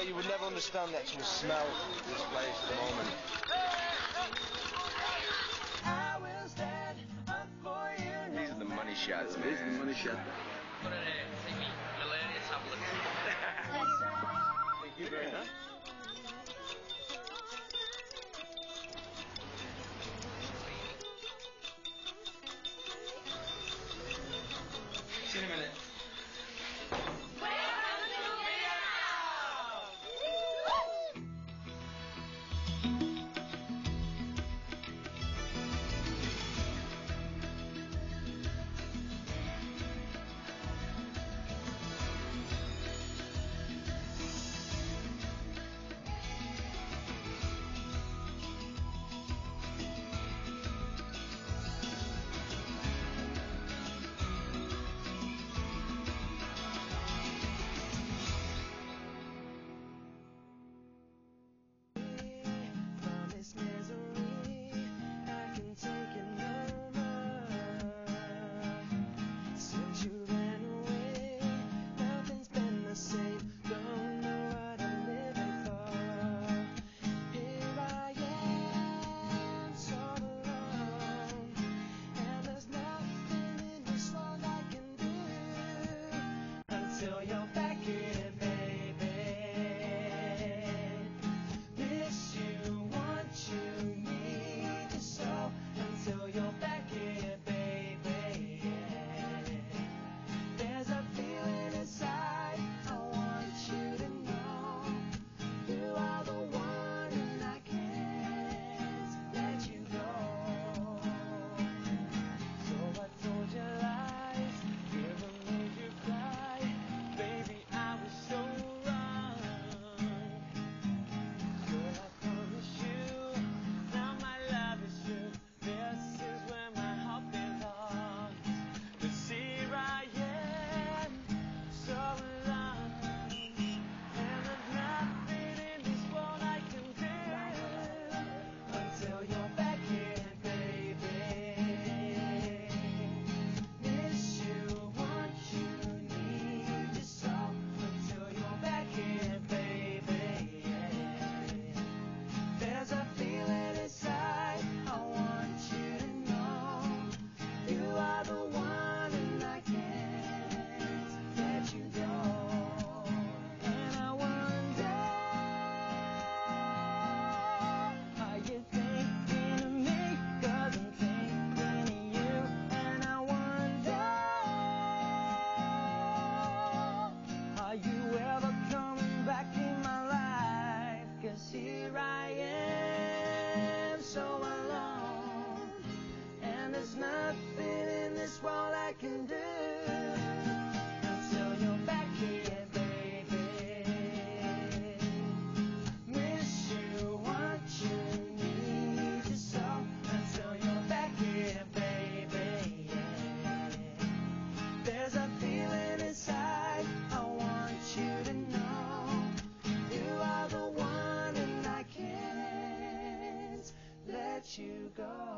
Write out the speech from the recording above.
you would never understand the actual smell of this place at the moment. These are the money shots, man. These are the money shots. Thank you very much. See you in a minute. Here I am, so alone, and there's nothing in this world I can do until you're back here, baby. Miss you, want you, need you so until you're back here, baby. There's a feeling inside, I want you to know you are the one. Let you go.